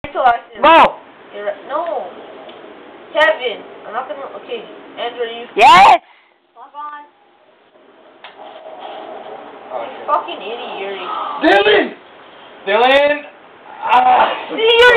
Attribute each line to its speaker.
Speaker 1: Mo!
Speaker 2: No. Kevin. I'm not gonna. Okay. Andrew, you.
Speaker 1: Yes!
Speaker 2: Log on.
Speaker 3: Oh, shit.
Speaker 2: Fucking idiot, Yuri.
Speaker 3: Dylan! Dylan! Ah!
Speaker 2: See you!